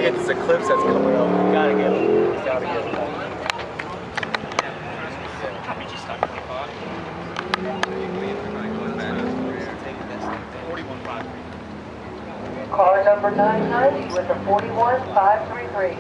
gotta get this eclipse that's coming up. We gotta get it. Gotta get it. Car number 990 with a 41533.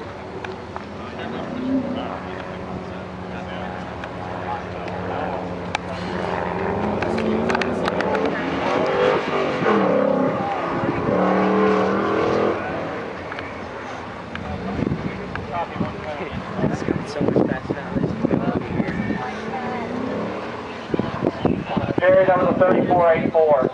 Carry number 3484.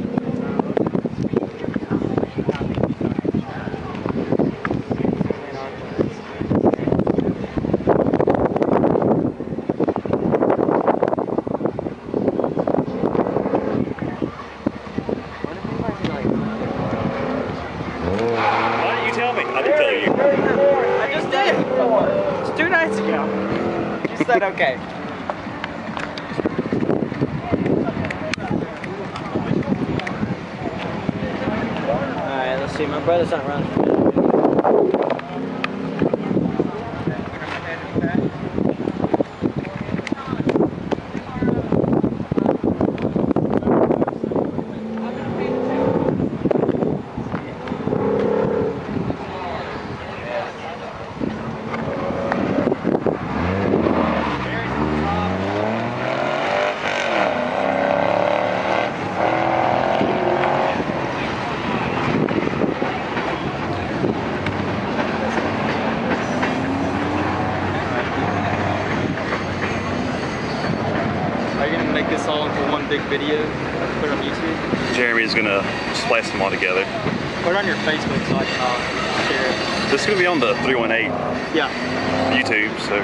Why didn't you tell me? I didn't tell you. I just did. It's 2 nights ago. You said okay. Alright, let's see. My brother's not running. Make this all into one big video, put it on YouTube. Jeremy's gonna splice them all together. Put it on your Facebook so I can share it. This is gonna be on the 318 Yeah. YouTube, so.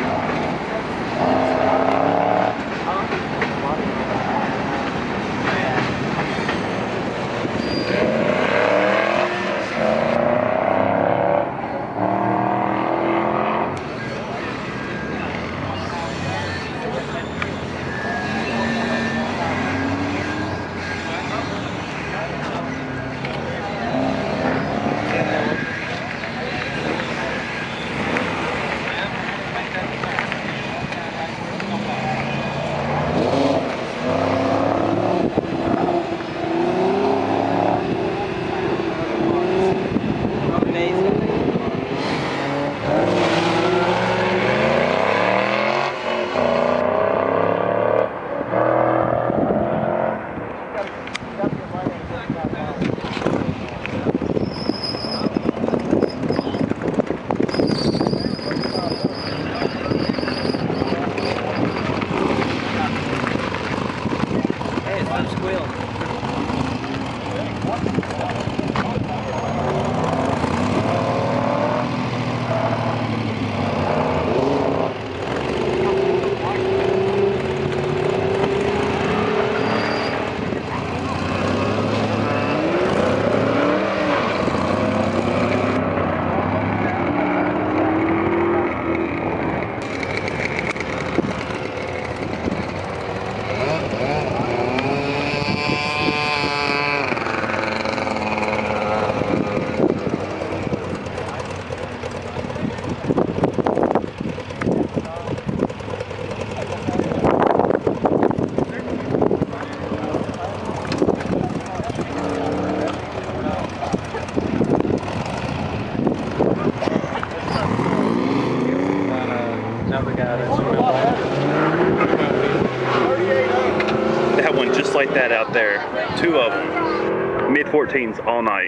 That one just like that out there. 2 of them. Mid-14s all night.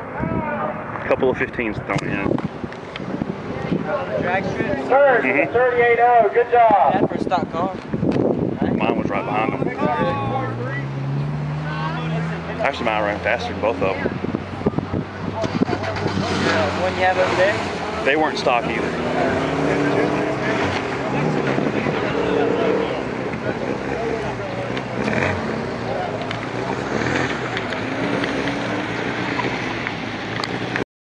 A couple of 15s thrown in. Third, 3080, good job. That for a stock car. Mine was right behind them. Actually, mine ran faster than both of them. One you have over there? They weren't stock either.